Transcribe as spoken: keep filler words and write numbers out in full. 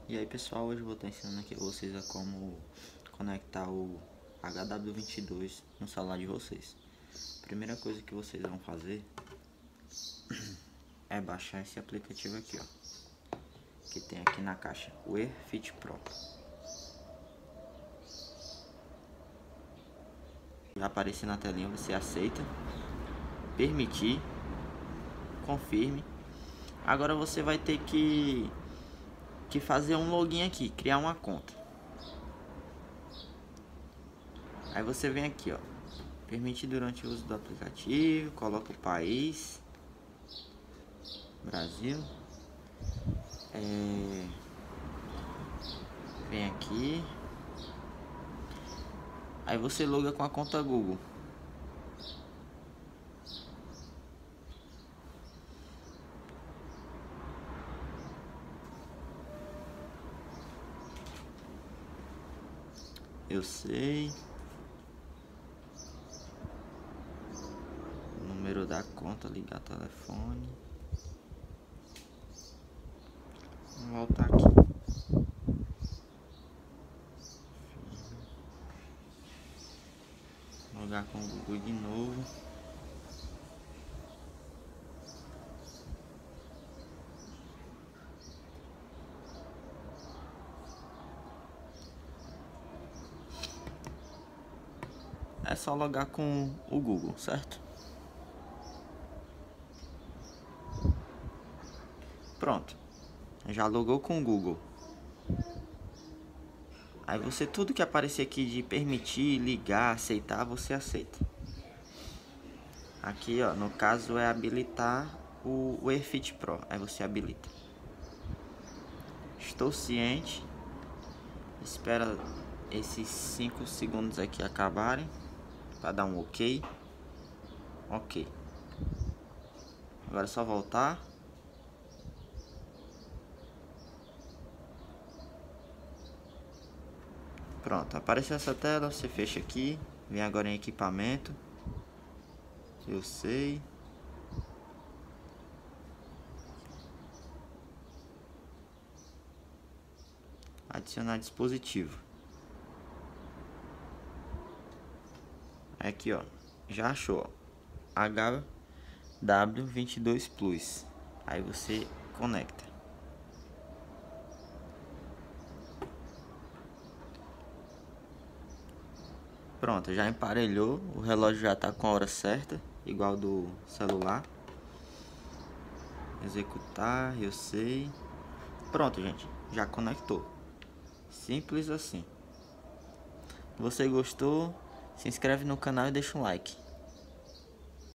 E aí pessoal, hoje eu vou estar ensinando aqui a vocês a como conectar o H W vinte e dois no celular de vocês. Primeira coisa que vocês vão fazer é baixar esse aplicativo aqui, ó, que tem aqui na caixa, o AirFit Pro. Já aparecer na telinha, você aceita, permitir, confirme. Agora você vai ter que que fazer um login aqui, criar uma conta. Aí você vem aqui, ó, permitir durante o uso do aplicativo, coloca o país, Brasil, é... vem aqui, aí você loga com a conta Google. Eu sei. O número da conta, ligar telefone. Vou voltar aqui. Logar com o Google de novo. É só logar com o Google, certo? Pronto. Já logou com o Google. Aí você, tudo que aparecer aqui de permitir, ligar, aceitar, você aceita. Aqui, ó, no caso é habilitar o, o AirFit Pro. Aí você habilita. Estou ciente. Espera esses cinco segundos aqui acabarem para dar um ok. Ok. Agora é só voltar. Pronto, apareceu essa tela, você fecha aqui, vem agora em equipamento. Eu sei. Adicionar dispositivo. Aqui, ó, já achou, ó, H W vinte e dois Plus. Aí você conecta. Pronto, já emparelhou, o relógio já tá com a hora certa, igual do celular. Executar, eu sei. Pronto, gente, já conectou. Simples assim. Se você gostou, se inscreve no canal e deixa um like.